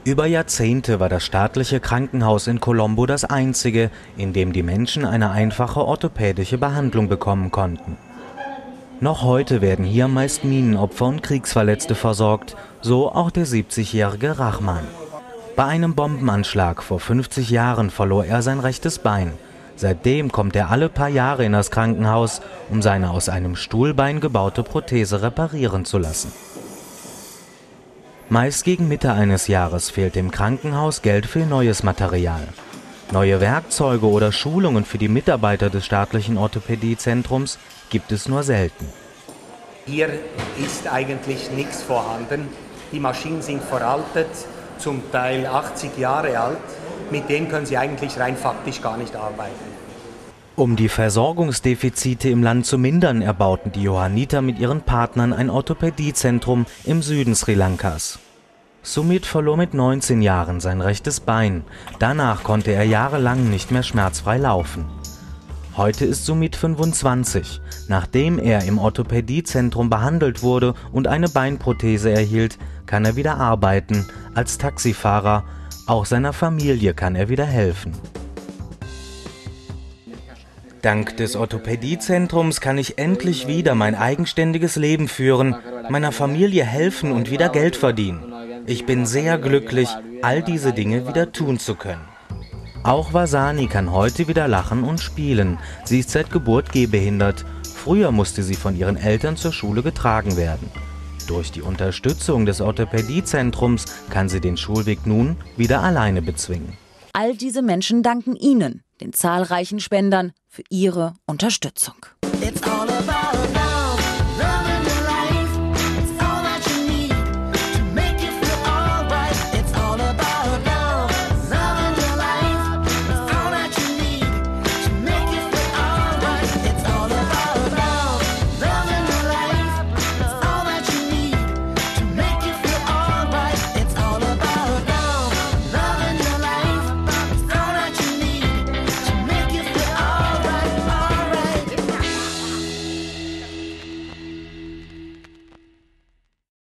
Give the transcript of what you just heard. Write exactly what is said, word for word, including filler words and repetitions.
Über Jahrzehnte war das staatliche Krankenhaus in Colombo das einzige, in dem die Menschen eine einfache orthopädische Behandlung bekommen konnten. Noch heute werden hier meist Minenopfer und Kriegsverletzte versorgt, so auch der siebzigjährige Rahman. Bei einem Bombenanschlag vor fünfzig Jahren verlor er sein rechtes Bein. Seitdem kommt er alle paar Jahre in das Krankenhaus, um seine aus einem Stuhlbein gebaute Prothese reparieren zu lassen. Meist gegen Mitte eines Jahres fehlt dem Krankenhaus Geld für neues Material. Neue Werkzeuge oder Schulungen für die Mitarbeiter des staatlichen Orthopädiezentrums gibt es nur selten. Hier ist eigentlich nichts vorhanden. Die Maschinen sind veraltet, zum Teil achtzig Jahre alt. Mit denen können Sie eigentlich rein faktisch gar nicht arbeiten. Um die Versorgungsdefizite im Land zu mindern, erbauten die Johanniter mit ihren Partnern ein Orthopädiezentrum im Süden Sri Lankas. Sumit verlor mit neunzehn Jahren sein rechtes Bein. Danach konnte er jahrelang nicht mehr schmerzfrei laufen. Heute ist Sumit fünfundzwanzig. Nachdem er im Orthopädiezentrum behandelt wurde und eine Beinprothese erhielt, kann er wieder arbeiten als Taxifahrer. Auch seiner Familie kann er wieder helfen. Dank des Orthopädiezentrums kann ich endlich wieder mein eigenständiges Leben führen, meiner Familie helfen und wieder Geld verdienen. Ich bin sehr glücklich, all diese Dinge wieder tun zu können. Auch Vasani kann heute wieder lachen und spielen. Sie ist seit Geburt gehbehindert. Früher musste sie von ihren Eltern zur Schule getragen werden. Durch die Unterstützung des Orthopädiezentrums kann sie den Schulweg nun wieder alleine bezwingen. All diese Menschen danken Ihnen, den zahlreichen Spendern, für Ihre Unterstützung. It's all about